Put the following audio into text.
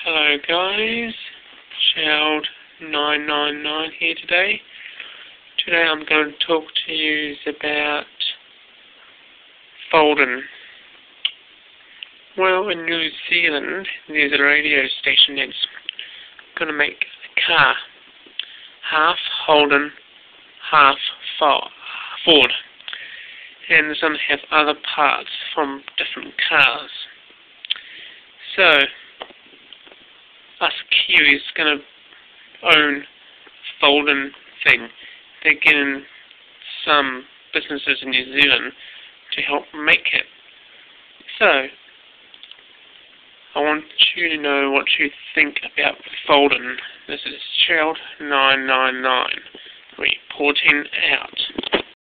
Hello guys, Child999 here today. Today I'm going to talk to you about Folden. Well, in New Zealand there's a radio station that's going to make a car, half Holden, half Ford, and it's going to have other parts from different cars. So us Kiwis going to own Folden thing. They're getting some businesses in New Zealand to help make it. So I want you to know what you think about Folden. This is Child999 reporting out.